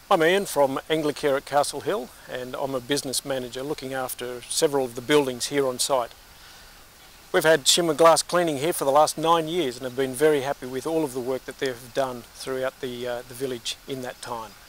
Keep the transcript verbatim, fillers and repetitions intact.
I'm Ian from Anglicare at Castle Hill, and I'm a business manager looking after several of the buildings here on site. We've had Shimmer glass cleaning here for the last nine years and have been very happy with all of the work that they've done throughout the, uh, the village in that time.